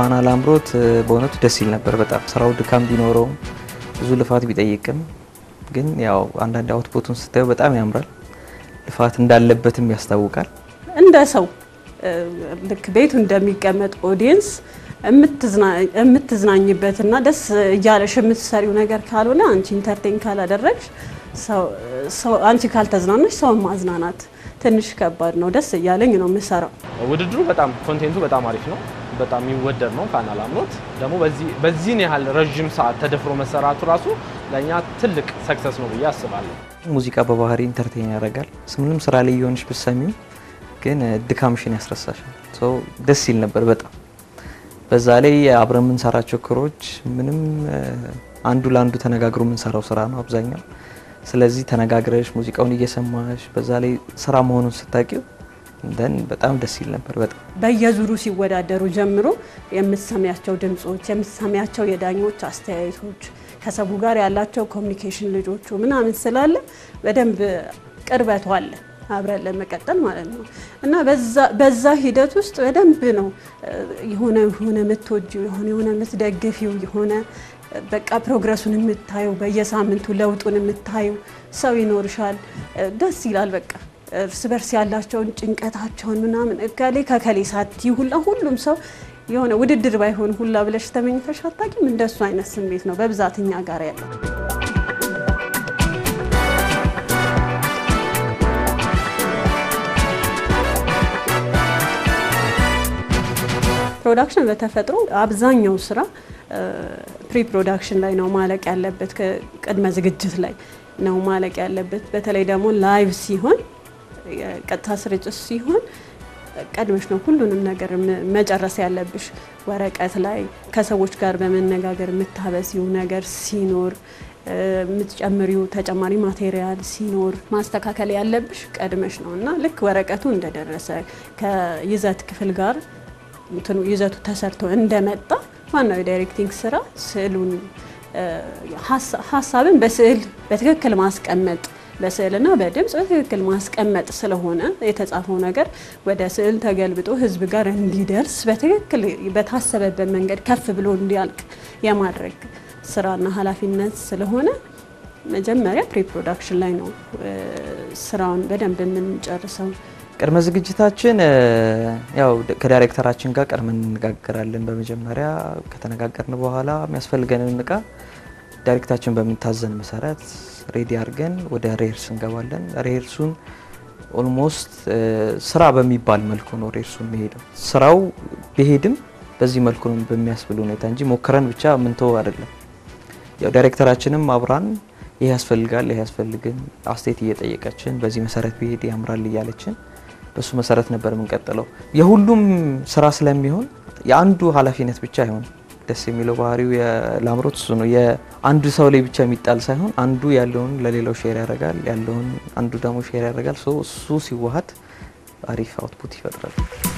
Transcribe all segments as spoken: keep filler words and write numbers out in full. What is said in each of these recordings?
ፋና ላምሮት በእውነቱ ደስ ይል ነበር በጣም ስራው ድካም ቢኖረው ብዙ ልፋት ቢጠይቅም ግን ያው አንዳንድ አውትፑቱን ስታዩ በጣም ያምራል ልፋት እንዳለበትም ያስታውቃል እንደ ሰው ልክ ቤቱ እንደሚቀመጥ ኦዲየንስ እምትዝናኝበትና ደስ እያለሽ የምትሰሪው ነገር ካልሆነ አንቺ ኢንተርቴን ካላደረግሽ ሰው ሰው አንቺ ካልተዝናናሽ ሰው ማዝናናት ትንሽ ከባድ ነው ደስ እያለኝ ነው የምሰራው ውድድሩ በጣም ኮንቴንቱ በጣም አሪፍ ነው በጣም ይወደድ ነው ፋና ላምሮት ደግሞ በዚህ በዚህ ነው ያህል ረጅም ሰዓት ተደፍሮ መሰራቱ ራሱ ለኛ ትልቅ ሰክሰስ ነው ብዬ አስባለሁ ሙዚቃ በባህሪ ኢንተርቴን ያደርጋል ምንም ስራ ላይ ይሆንሽ በሰሚው ግን ድካምሽን ያስረሳሻል ሶ ደስ ይል ነበር በጣም በዛ ላይ አብረን ምን ሰራቸው ክሮች ምንም አንዱ ላንዱ ተነጋግሮ ምን ሰራው ስራ ነው አብዛኛው ስለዚህ ተነጋግረሽ ሙዚቃውን እየሰማሽ በዛ ላይ ስራ መሆኑን ስታቂው እንደን በጣም ደስ ይል ነበር በጣም በየዙሩ ሲወዳደሩ ጀምሮ የምትሰሚያቸው ድምጾች የምትሰሚያቸው የዳኞች አስተያየቶች ከሰቡ ጋር ያላቸው ኮሙኒኬሽን ልጆቹ ምናምን ስላለ በደንብ ቅርበቱ አለ አብረን ለመቀጠል ማለት ነው እና በዛ በዛ ሂደት ውስጥ በደንብ ነው የሆነ የሆነ ምትወጂው የሆነ የሆነ ምትደግፊው የሆነ በቃ ፕሮግረሱን የምታዩ በየሳምንቱ ለውጡን የምታዩ ሰው ይኖርሻል ደስ ይላል በቃ እርስ በርስ ያላቸውን ጭንቀታቸውን ምናምን እካሌ ከከሌ ሳቲ ሁላ ሁሉም ሰው የሆነ ውድድር ባይሆን ሁላ ብለሽ ተመኝተሽ አታቂም እንደሱ አይነት ስሜት ነው በብዛትኛ ጋር ያለው ፕሮዳክሽን በተፈጥሮ አብዛኛው ስራ ፕሪ ፕሮዳክሽን ላይ ነው ማለቅ ያለበት ከቅድመ ዝግጅት ላይ ነው ማለቅ ያለበት በተለይ ደግሞ ላይቭ ሲሆን ቀጥታ ስርጭት ሲሆን ቀድመሽ ነው ሁሉንም ነገር መጨረስ ያለብሽ ወረቀት ላይ ከሰዎች ጋር በመነጋገር መታበሲው ነገር ሲኖር ምትጨምሪው ተጨማሪ ማቴሪያል ሲኖር ማስተካከል ያለብሽ ቀድመሽ ነውና ልክ ወረቀቱ እንደደረሰ ከይዘት ክፍል ጋር እንትኑ ይዘቱ ተሰርቶ እንደመጣ ዋናው የዳይሬክቲንግ ስራ ስዕሉን ሐሳብን በስዕል በትክክል ማስቀመጥ በስዕልና በድምጽ በትክክል ማስቀመጥ ስለሆነ የተጻፈው ነገር ወደ ስዕል ተገልብጦ ህዝብ ጋር እንዲደርስ በትክክል በታሰበበት መንገድ ከፍ ብሎ እንዲያልቅ የማድረግ ስራና ኃላፊነት ስለሆነ መጀመሪያ ፕሪ ፕሮዳክሽን ላይ ነው ስራውን በደንብ የምንጨርሰው ቅድመ ዝግጅታችን ያው ከዳይሬክተራችን ጋር ቀድመን እንነጋገራለን በመጀመሪያ ከተነጋገርን በኋላ የሚያስፈልገንን እቃ ዳይሬክተራችን በሚታዘን መሰረት ሬዲ አድርገን ወደ ሬርስ እንገባለን ሬርሱን ኦልሞስት ስራ በሚባል መልኩ ነው ሬርሱን መሄደው ስራው በሄድም በዚህ መልኩ ነው በሚያስብል ሁኔታ እንጂ ሞከረን ብቻ ምን ተው አይደለም ያው ዳይሬክተራችንም አብራን ይሄ ያስፈልጋል ይሄ ያስፈልግን አስቴት እየጠየቀችን በዚህ መሰረት ቢሄድ ያምራል ይያለችን በሱ መሰረት ነበር የምንቀጥለው የሁሉም ስራ ስለሚሆን የአንዱ ኃላፊነት ብቻ አይሆን ደስ የሚለው ባህሪው የላምሮት እሱ ነው የአንዱ ሰው ላይ ብቻ የሚጣል ሳይሆን አንዱ ያለውን ለሌላው ሼር ያደርጋል ያለውን አንዱ ደግሞ ሼር ያደርጋል ሶ እሱ ሲዋሃድ አሪፍ አውትፑት ይፈጥራል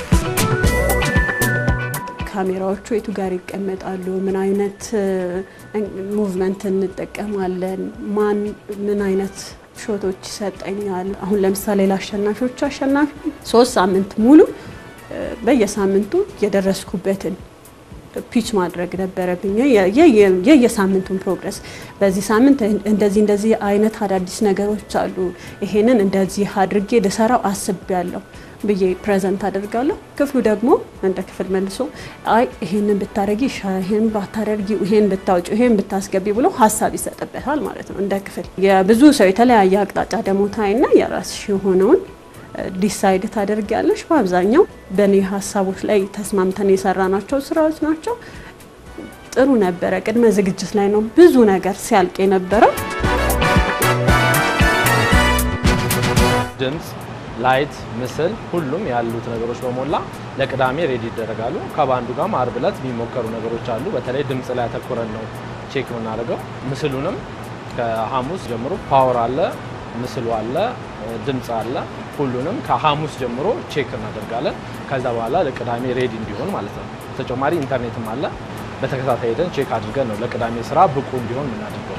ካሜራዎቹ የቱ ጋር ይቀመጣሉ ምን አይነት ሙቭመንት እንጠቀማለን ማን ምን አይነት ሾቶች ይሰጠኛል አሁን ለምሳሌ ለአሸናፊዎች አሸናፊ ሶስት ሳምንት ሙሉ በየሳምንቱ የደረስኩበትን ፒች ማድረግ ነበረብኝ የየሳምንቱን ፕሮግረስ በዚህ ሳምንት እንደዚህ እንደዚህ አይነት አዳዲስ ነገሮች አሉ ይሄንን እንደዚህ አድርጌ ለሰራው አስቤያለሁ ብዬ ፕሬዘንት አደርጋለሁ ክፍሉ ደግሞ እንደ ክፍል መልሶ አይ ይሄንን ብታረጊ ይሄን ባታረጊ ይሄን ብታውጪ ይሄን ብታስገቢ ብሎ ሐሳብ ይሰጥበታል ማለት ነው እንደ ክፍል የብዙ ሰው የተለያየ አቅጣጫ ደግሞ ታይና የራስሽ የሆነውን ዲሳይድ ታደርጊያለሽ በአብዛኛው በኔ ሐሳቦች ላይ ተስማምተን የሰራናቸው ስራዎች ናቸው ጥሩ ነበር ቅድመ ዝግጅት ላይ ነው ብዙ ነገር ሲያልቅ የነበረው ድምጽ ላይት ምስል ሁሉም ያሉት ነገሮች በመላ ለቅዳሜ ሬዲ ይደረጋሉ ከባንዱ ጋር ማርብለት የሚሞከሩ ነገሮች አሉ በተለይ ድምጽ ላይ ተኮረን ነው ቼክ እናደርገው ምስሉንም ከሐሙስ ጀምሮ ፓወር አለ ምስሉ አለ ድምጽ አለ ሁሉንም ከሐሙስ ጀምሮ ቼክ እናደርጋለን ከዛ በኋላ ለቅዳሜ ሬዲ እንዲሆን ማለት ነው ተጨማሪ ኢንተርኔትም አለ በተከታታይ ሄደን ቼክ አድርገን ነው ለቅዳሜ ስራ ብቁ እንዲሆን እናደርገው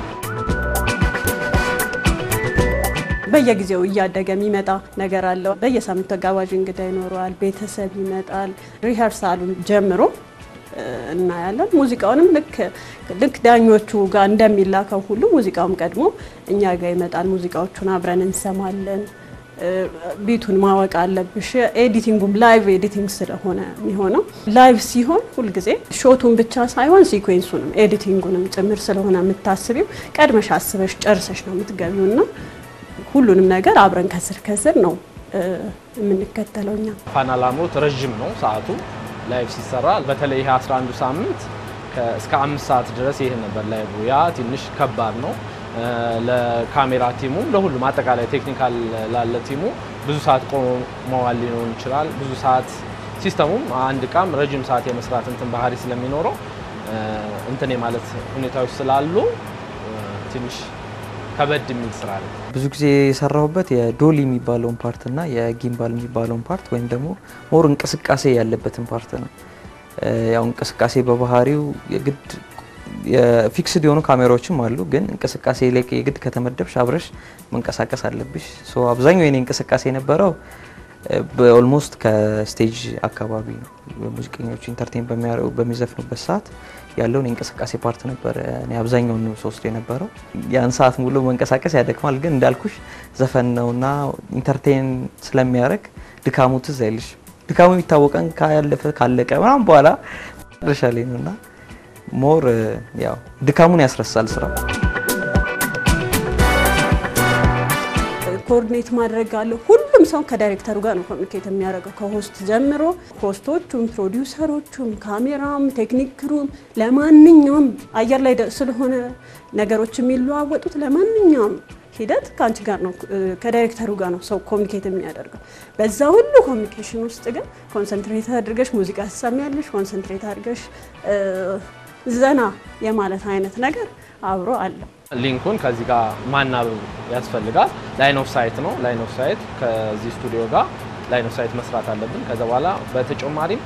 በየጊዜው እያደገ የሚመጣ ነገር አለ በየሳምንቱ ተጋባዥ እንግዳ ይኖራል ቤተሰብ ይመጣል ሪሃርሳሉን ጀምሮ እናያለን። ሙዚቃውንም ልክ ልክ ዳኞቹ ጋር እንደሚላከው ሁሉ ሙዚቃውም ቀድሞ እኛ ጋር ይመጣል። ሙዚቃዎቹን አብረን እንሰማለን። ቢቱን ማወቅ አለብሽ። ኤዲቲንጉም ላይቭ ኤዲቲንግ ስለሆነ የሚሆነው ላይቭ ሲሆን ሁሉ ጊዜ ሾቱን ብቻ ሳይሆን ሲኩዌንሱንም ኤዲቲንጉንም ጭምር ስለሆነ የምታስቢው ቀድመሽ አስበሽ ጨርሰሽ ነው የምትገቢውና ሁሉንም ነገር አብረን ከስር ከስር ነው የምንከተለው። እኛ ፋና ላምሮት ረጅም ነው ሰዓቱ ላይቭ ሲሰራ። በተለይ ይሄ አስራ አንዱ ሳምንት እስከ አምስት ሰዓት ድረስ ይሄ ነበር ላይቭ። ያ ትንሽ ከባድ ነው ለካሜራ ቲሙ፣ ለሁሉም አጠቃላይ ቴክኒካል ላለ ቲሙ ብዙ ሰዓት ቆመዋል ሊሆን ይችላል። ብዙ ሰዓት ሲስተሙም አንድ ቃም ረጅም ሰዓት የመስራት እንትን ባህሪ ስለሚኖረው እንትን ማለት ሁኔታዎች ስላሉ ትንሽ ከበድ የሚል ስራ ነው። ብዙ ጊዜ የሰራሁበት የዶሊ የሚባለውን ፓርት እና የጊምባል የሚባለውን ፓርት ወይም ደግሞ ሞር እንቅስቃሴ ያለበትን ፓርት ነው። ያው እንቅስቃሴ በባህሪው የግድ የፊክስድ የሆኑ ካሜራዎችም አሉ፣ ግን እንቅስቃሴ ላይ የግድ ከተመደብሽ አብረሽ መንቀሳቀስ አለብሽ። ሶ አብዛኛው የኔ እንቅስቃሴ የነበረው በኦልሞስት ከስቴጅ አካባቢ ነው። ሙዚቀኞች ኢንተርቴይን በሚያረው በሚዘፍኑበት ሰዓት ያለውን እንቅስቃሴ ፓርት ነበር እኔ አብዛኛው ነው ሶስት የነበረው። ያን ሰዓት ሙሉ መንቀሳቀስ ያደክማል፣ ግን እንዳልኩሽ ዘፈን ነውና ኢንተርቴይን ስለሚያረግ ድካሙ ትዝ አይልሽ። ድካሙ የሚታወቀን ካለፈ ካለቀ ምናምን በኋላ ረሻለኝ ነውና ሞር ያው ድካሙን ያስረሳል ስራ። ኮኦርዲኔት ማድረግ አለ። ሁሉም ሰው ከዳይሬክተሩ ጋር ነው ኮሚኒኬት የሚያደርገው ከሆስት ጀምሮ ሆስቶቹም፣ ፕሮዲውሰሮቹም፣ ካሜራም፣ ቴክኒክ ክሩም ለማንኛውም አየር ላይ ስለሆነ ነገሮች የሚለዋወጡት ለማንኛውም ሂደት ካንቺ ጋር ነው ከዳይሬክተሩ ጋር ነው ሰው ኮሚኒኬት የሚያደርገው። በዛ ሁሉ ኮሚኒኬሽን ውስጥ ግን ኮንሰንትሬት አድርገሽ ሙዚቃ ትሰሚያለሽ፣ ኮንሰንትሬት አድርገሽ ዘና የማለት አይነት ነገር አብሮ አለ። ሊንኩን ከዚህ ጋር ማናበብ ያስፈልጋል። ላይን ኦፍ ሳይት ነው። ላይን ኦፍ ሳይት ከዚህ ስቱዲዮ ጋር ላይን ኦፍ ሳይት መስራት አለብን። ከዛ በኋላ በተጨማሪም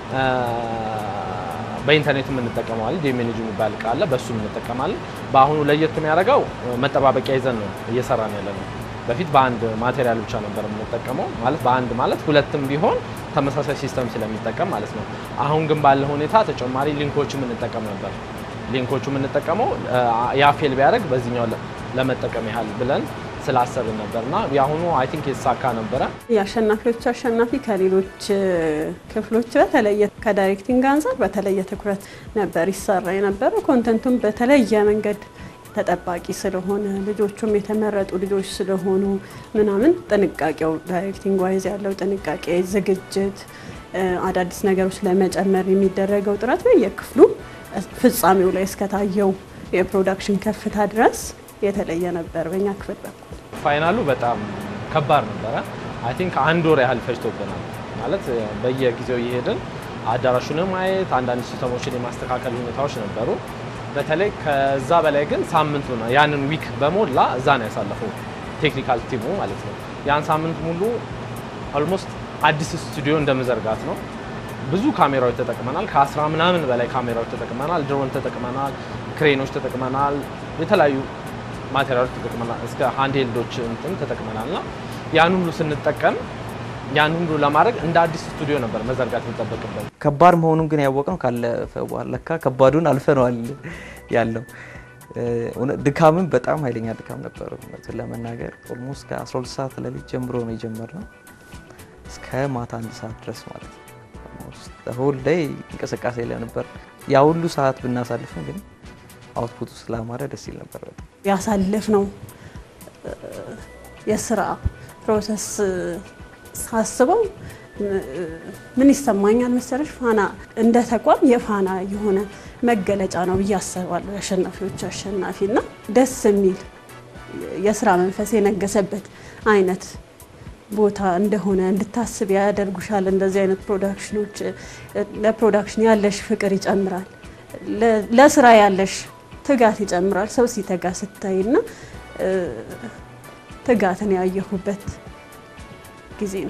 በኢንተርኔት ምን እንጠቀማለን ዲኤምኤንጂ የሚባል ቃል በሱ ምን እንጠቀማለን። በአሁኑ ለየት የሚያደርገው መጠባበቂያ ይዘን ነው እየሰራን ያለነው። በፊት በአንድ ማቴሪያል ብቻ ነበር የምንጠቀመው ማለት በአንድ ማለት ሁለትም ቢሆን ተመሳሳይ ሲስተም ስለሚጠቀም ማለት ነው። አሁን ግን ባለ ሁኔታ ተጨማሪ ሊንኮችን ምን እንጠቀም ነበር። ሊንኮቹ ምን እንጠቀመው ያ ፌል ቢያደርግ በዚህኛው ለመጠቀም ያህል ብለን ስላሰብን ነበርና ያሁኑ አይ ቲንክ የተሳካ ነበረ። የአሸናፊዎች አሸናፊ ከሌሎች ክፍሎች በተለየ ከዳይሬክቲንግ አንፃር በተለየ ትኩረት ነበር ይሰራ የነበረው። ኮንተንቱም በተለየ መንገድ ተጠባቂ ስለሆነ ልጆቹም የተመረጡ ልጆች ስለሆኑ ምናምን ጥንቃቄው ዳይሬክቲንግ ዋይዝ ያለው ጥንቃቄ፣ ዝግጅት፣ አዳዲስ ነገሮች ለመጨመር የሚደረገው ጥረት በየክፍሉ ፍጻሜው ላይ እስከታየው የፕሮዳክሽን ከፍታ ድረስ የተለየ ነበር በእኛ ክፍል በኩል። ፋይናሉ በጣም ከባድ ነበረ። አይ ቲንክ አንድ ወር ያህል ፈጅቶብናል ማለት በየጊዜው እየሄድን አዳራሹን ማየት አንዳንድ ሲስተሞችን የማስተካከል ሁኔታዎች ነበሩ። በተለይ ከዛ በላይ ግን ሳምንቱ ነው ያንን ዊክ በሞላ እዛ ነው ያሳለፈው ቴክኒካል ቲሙ ማለት ነው። ያን ሳምንት ሙሉ ኦልሞስት አዲስ ስቱዲዮ እንደመዘርጋት ነው። ብዙ ካሜራዎች ተጠቅመናል። ከአስራ ምናምን በላይ ካሜራዎች ተጠቅመናል። ድሮን ተጠቅመናል፣ ክሬኖች ተጠቅመናል፣ የተለያዩ ማቴሪያሎች ተጠቅመናል፣ እስከ ሃንድሄልዶች እንትን ተጠቅመናልና ያን ሁሉ ስንጠቀም ያን ሁሉ ለማድረግ እንደ አዲስ ስቱዲዮ ነበር መዘርጋት የሚጠበቅበት። ከባድ መሆኑን ግን ያወቅነው ካለፈ በኋላ ለካ ከባዱን አልፈነዋል ያለው። ድካምም በጣም ኃይለኛ ድካም ነበር ለመናገር። ኦልሞስት ከ12 ሰዓት ለሊት ጀምሮ ነው የጀመርነው እስከ ማታ አንድ ሰዓት ድረስ ማለት ነው። ኦልሞስት ሆል ዴይ እንቅስቃሴ ላይ ነበር። ያ ሁሉ ሰዓት ብናሳልፍም ግን አውትፑቱ ስላማረ ደስ ይል ነበር በጣም። ያሳለፍነው የስራ ፕሮሰስ ሳስበው ምን ይሰማኛል መሰለሽ ፋና እንደ ተቋም የፋና የሆነ መገለጫ ነው ብዬ አስባለሁ። አሸናፊዎች አሸናፊና ደስ የሚል የስራ መንፈስ የነገሰበት አይነት ቦታ እንደሆነ እንድታስብ ያደርጉሻል። እንደዚህ አይነት ፕሮዳክሽኖች ለፕሮዳክሽን ያለሽ ፍቅር ይጨምራል፣ ለስራ ያለሽ ትጋት ይጨምራል። ሰው ሲተጋ ስታይና ትጋትን ያየሁበት ጊዜ ነው።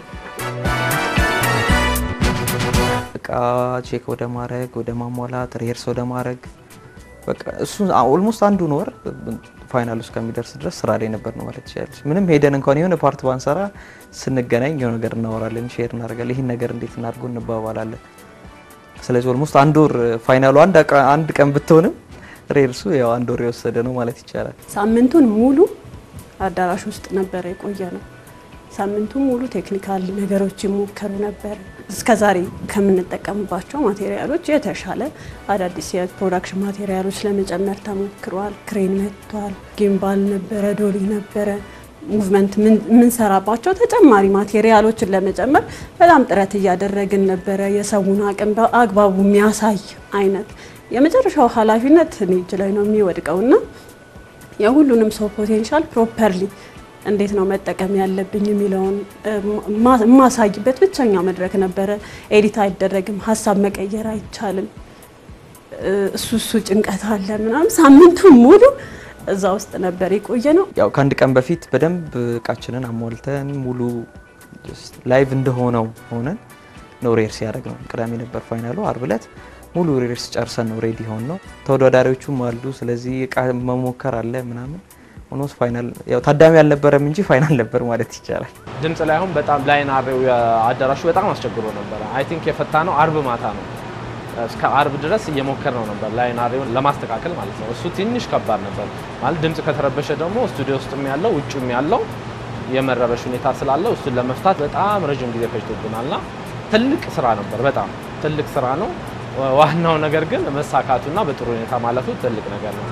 በቃ ቼክ ወደ ማድረግ ወደ ማሟላት ሪሄርስ ወደ ማድረግ በቃ እሱ ኦልሞስት አንዱን ወር ፋይናል ውስጥ ከሚደርስ ድረስ ስራ ላይ ነበር ነው ማለት ይችላል። ምንም ሄደን እንኳን የሆነ ፓርት ባንሰራ ስንገናኝ የሆነ ነገር እናወራለን፣ ሼር እናደርጋለን፣ ይሄን ነገር እንዴት እናድርገው እንባባላለን። ስለዚህ ኦልሞስት አንድ ወር ፋይናሉ አንድ አንድ ቀን ብትሆንም ሬርሱ ያው አንድ ወር የወሰደ ነው ማለት ይቻላል። ሳምንቱን ሙሉ አዳራሽ ውስጥ ነበር የቆየ ነው። ሳምንቱን ሙሉ ቴክኒካል ነገሮች ይሞከሩ ነበር። እስከዛሬ ከምንጠቀምባቸው ማቴሪያሎች የተሻለ አዳዲስ የፕሮዳክሽን ማቴሪያሎች ለመጨመር ተሞክሯል። ክሬን መጥቷል፣ ጊምባል ነበረ፣ ዶሊ ነበረ። ሙቭመንት ምን ሰራባቸው ተጨማሪ ማቴሪያሎችን ለመጨመር በጣም ጥረት እያደረግን ነበረ። የሰውን አቅም በአግባቡ የሚያሳይ አይነት የመጨረሻው ኃላፊነት እኔ እጅ ላይ ነው የሚወድቀውና የሁሉንም ሰው ፖቴንሻል ፕሮፐርሊ እንዴት ነው መጠቀም ያለብኝ የሚለውን ማሳይበት ብቸኛ መድረክ ነበረ። ኤዲት አይደረግም፣ ሀሳብ መቀየር አይቻልም። እሱ እሱ ጭንቀት አለ ምናምን ሳምንቱን ሙሉ እዛ ውስጥ ነበር የቆየ ነው። ያው ከአንድ ቀን በፊት በደንብ እቃችንን አሟልተን ሙሉ ላይቭ እንደሆነው ሆነን ነው ሬርስ ያደረግ ነው። ቅዳሜ ነበር ፋይናሉ፣ አርብ ዕለት ሙሉ ሬርስ ጨርሰን ነው ሬዲ ሆን ነው። ተወዳዳሪዎቹም አሉ፣ ስለዚህ እቃ መሞከር አለ ምናምን ሆኖስ ፋይናል ያው ታዳሚ አልነበረም እንጂ ፋይናል ነበር ማለት ይቻላል። ድምጽ ላይ አሁን በጣም ላይን አሬው አዳራሹ በጣም አስቸግሮ ነበር። አይ ቲንክ የፈታ ነው አርብ ማታ ነው። እስከ አርብ ድረስ እየሞከር ነው ነበር ላይን አሬውን ለማስተካከል ማለት ነው። እሱ ትንሽ ከባድ ነበር ማለት ድምጽ ከተረበሸ ደግሞ ስቱዲዮ ውስጥም ያለው ውጭም ያለው የመረበሽ ሁኔታ ስላለው እሱን ለመፍታት በጣም ረጅም ጊዜ ፈጅቶብናልና ትልቅ ስራ ነበር። በጣም ትልቅ ስራ ነው። ዋናው ነገር ግን መሳካቱና በጥሩ ሁኔታ ማለፉ ትልቅ ነገር ነው።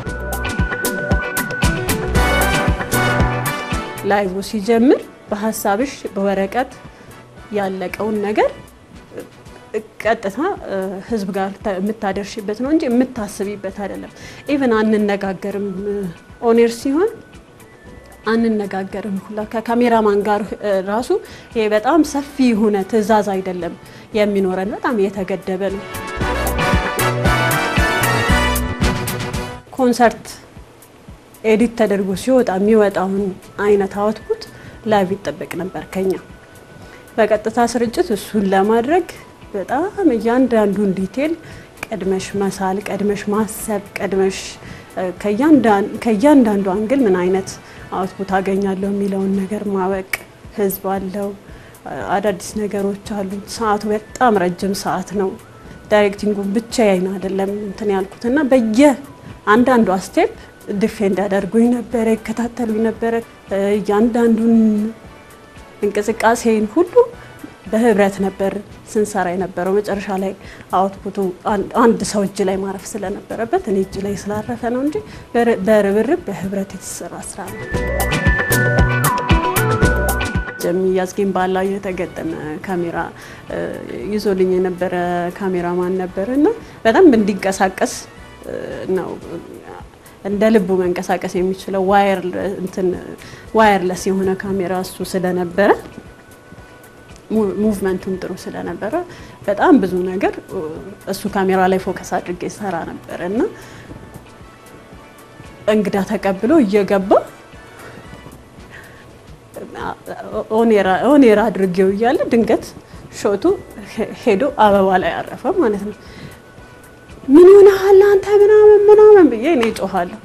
ላይቭ ሲጀምር በሐሳብሽ በወረቀት ያለቀውን ነገር ቀጥታ ህዝብ ጋር የምታደርሽበት ነው እንጂ የምታስቢበት አይደለም። ኢቭን አንነጋገርም ኦኔር ሲሆን አንነጋገርም ሁላ ከካሜራማን ጋር ራሱ ይሄ በጣም ሰፊ ሆነ ትዕዛዝ አይደለም የሚኖረን፣ በጣም የተገደበ ነው። ኮንሰርት ኤዲት ተደርጎ ሲወጣ የሚወጣውን አይነት አውትፑት ላይቭ ይጠበቅ ነበር ከኛ። በቀጥታ ስርጭት እሱን ለማድረግ በጣም እያንዳንዱን ዲቴል ቀድመሽ መሳል፣ ቀድመሽ ማሰብ፣ ቀድመሽ ከእያንዳንዱ አንግል ምን አይነት አውትፑት አገኛለሁ የሚለውን ነገር ማወቅ። ህዝብ አለው፣ አዳዲስ ነገሮች አሉ። ሰዓቱ በጣም ረጅም ሰዓት ነው። ዳይሬክቲንጉን ብቻዬን አይደለም እንትን ያልኩትና በየ አንዳንዱ ስቴፕ ዲፌንድ ያደርጉኝ ነበር፣ ይከታተሉኝ ነበር። እያንዳንዱን እንቅስቃሴን ሁሉ በህብረት ነበር ስንሰራ የነበረው። መጨረሻ ላይ አውትፑቱ አንድ ሰው እጅ ላይ ማረፍ ስለነበረበት እኔ እጅ ላይ ስላረፈ ነው እንጂ በርብርብ በህብረት የተሰራ ስራ ነው። ጀሚያዝ ጊምባል ላይ የተገጠመ ካሜራ ይዞልኝ የነበረ ካሜራማን ነበርና በጣም እንዲንቀሳቀስ ነው እንደ ልቡ መንቀሳቀስ የሚችለው ዋየር እንትን ዋየርለስ የሆነ ካሜራ እሱ ስለነበረ ሙቭመንቱም ጥሩ ስለነበረ በጣም ብዙ ነገር እሱ ካሜራ ላይ ፎከስ አድርጌ ሰራ ነበርና እንግዳ ተቀብሎ እየገባ ኦኔራ ኦኔራ አድርጌው እያለ ድንገት ሾቱ ሄዶ አበባ ላይ አረፈ ማለት ነው። ምን ሆነሃል አንተ ምናምን ምናምን ብዬ እኔ ጮሃለሁ።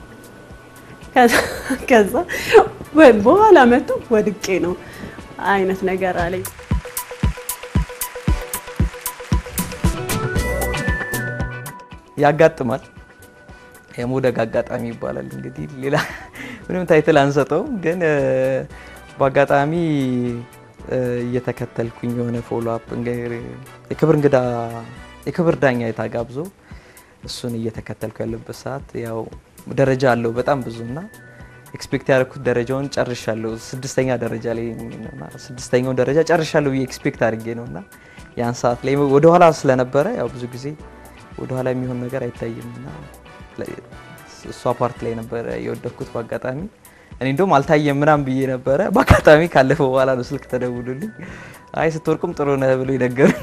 ከዛ በኋላ መጥቶ ወድቄ ነው አይነት ነገር አለኝ። ያጋጥማል። የሞደግ አጋጣሚ ይባላል እንግዲህ ሌላ ምንም ታይትል አንሰጠው፣ ግን በአጋጣሚ እየተከተልኩኝ የሆነ ፎሎ አፕ እንግዲህ የክብር እንግዳ የክብር ዳኛ የታጋብዞ እሱን እየተከተልኩ ያለበት ሰዓት ያው ደረጃ አለው በጣም ብዙና ኤክስፔክት ያደረኩት ደረጃውን ጨርሻለሁ። ስድስተኛ ደረጃ ላይ ነውና ስድስተኛው ደረጃ ጨርሻለሁ ብዬ ኤክስፔክት አድርጌ ነውና ያን ሰዓት ላይ ወደ ኋላ ስለነበረ ያው ብዙ ጊዜ ወደ ኋላ የሚሆን ነገር አይታይምና እሷ ፓርት ላይ ነበር የወደኩት በአጋጣሚ። እኔ እንደውም አልታየም ምናም ብዬ ነበር። በአጋጣሚ ካለፈው በኋላ ነው ስልክ ተደውሎልኝ አይ ስትወርቁም ጥሩ ነው ብሎ ይነገረኝ።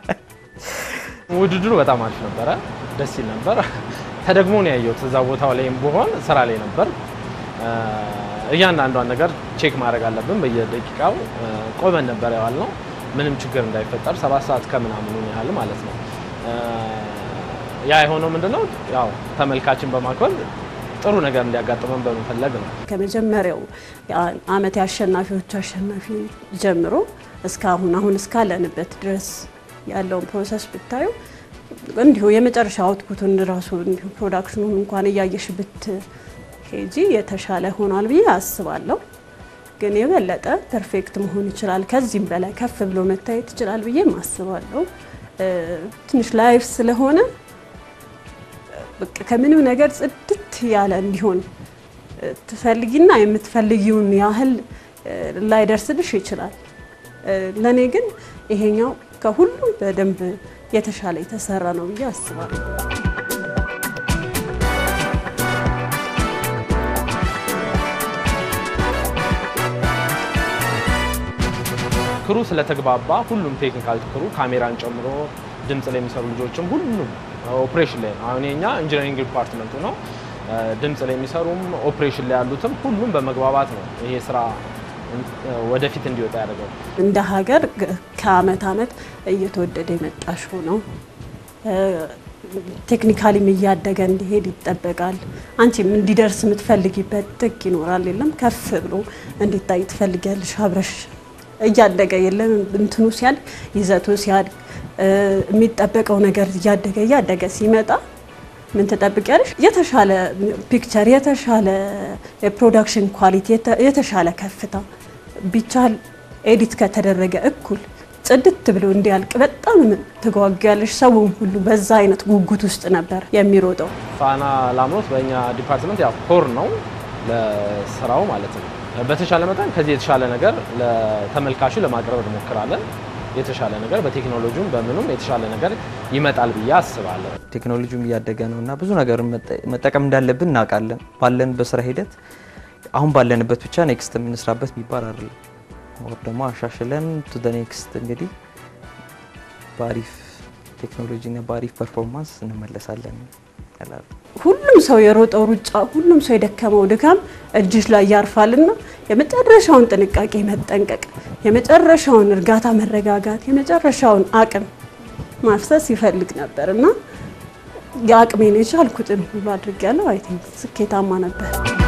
ውድድሩ በጣም አሪፍ ነበር፣ ደስ ይል ነበር። ተደግሞ ነው ያየሁት። እዛ ቦታው ላይም በሆን ስራ ላይ ነበር። እያንዳንዷን ነገር ቼክ ማድረግ አለብን በየደቂቃው ቆመን ነበር ያዋልነው ምንም ችግር እንዳይፈጠር ሰባት ሰዓት ከምናምን ያህል ማለት ነው። ያ የሆነው ምንድነው ያው ተመልካችን በማክበር ጥሩ ነገር እንዲያጋጥመን በመፈለግ ነው። ከመጀመሪያው አመት ያሸናፊዎች አሸናፊ ጀምሮ እስካሁን አሁን እስካለንበት ድረስ ያለውን ፕሮሰስ ብታዩ እንዲሁ የመጨረሻ አውትፑቱን ራሱ እንዲሁ ፕሮዳክሽኑን እንኳን እያየሽበት ሄጂ የተሻለ ሆኗል ብዬ አስባለሁ። ግን የበለጠ ፐርፌክት መሆን ይችላል፣ ከዚህም በላይ ከፍ ብሎ መታየት ይችላል ብዬ አስባለሁ። ትንሽ ላይፍ ስለሆነ በቃ ከምንም ነገር ጽድት ያለ እንዲሆን ትፈልጊና የምትፈልጊውን ያህል ላይደርስልሽ ይችላል። ለኔ ግን ይሄኛው ከሁሉም በደንብ የተሻለ የተሰራ ነው ብዬ አስባለሁ። ክሩ ስለተግባባ ሁሉም ቴክኒካል ክሩ ካሜራን ጨምሮ ድምጽ ላይ የሚሰሩ ልጆችም ሁሉም ኦፕሬሽን ላይ አሁን የኛ ኢንጂነሪንግ ዲፓርትመንቱ ነው ድምጽ ላይ የሚሰሩም ኦፕሬሽን ላይ ያሉትም ሁሉም በመግባባት ነው ይሄ ስራ ወደፊት እንዲወጣ ያደርጋል። እንደ ሀገር ከአመት አመት እየተወደደ የመጣሽ ነው። ቴክኒካሊም እያደገ እንዲሄድ ይጠበቃል። አንቺም እንዲደርስ የምትፈልጊበት ጥግ ይኖራል የለም ከፍ ብሎ እንዲታይ ትፈልጊያለሽ። አብረሽ እያደገ የለም እንትኑ ሲያል ይዘቱ ሲያል የሚጠበቀው ነገር እያደገ እያደገ ሲመጣ ምን ተጠብቂያለሽ? የተሻለ ፒክቸር፣ የተሻለ የፕሮዳክሽን ኳሊቲ፣ የተሻለ ከፍታ ቢቻል ኤዲት ከተደረገ እኩል ጽድት ብሎ እንዲያልቅ በጣም ተጓጓያለሽ። ሰውም ሁሉ በዛ አይነት ጉጉት ውስጥ ነበር የሚሮጠው። ፋና ላምሮት በእኛ ዲፓርትመንት ያው ኮር ነው ለስራው ማለት ነው። በተሻለ መጠን ከዚህ የተሻለ ነገር ለተመልካቹ ለማቅረብ እንሞክራለን። የተሻለ ነገር በቴክኖሎጂውም በምኑም የተሻለ ነገር ይመጣል ብዬ አስባለሁ። ቴክኖሎጂውም እያደገ ነውና ብዙ ነገር መጠቀም እንዳለብን እናውቃለን። ባለን በስራ ሂደት አሁን ባለንበት ብቻ ኔክስት የምንስራበት የሚባል አይደለም። ወር ደግሞ አሻሽለን ቱ ዘ ኔክስት እንግዲህ ባሪፍ ቴክኖሎጂና ባሪፍ ፐርፎርማንስ እንመለሳለን። ሁሉም ሰው የሮጠው ሩጫ፣ ሁሉም ሰው የደከመው ድካም እጅሽ ላይ ያርፋልና የመጨረሻውን ጥንቃቄ መጠንቀቅ፣ የመጨረሻውን እርጋታ መረጋጋት፣ የመጨረሻውን አቅም ማፍሰስ ይፈልግ ነበርና የአቅሜን የቻልኩትን ሁሉ አድርጌያለሁ። አይ ቲንክ ስኬታማ ነበር።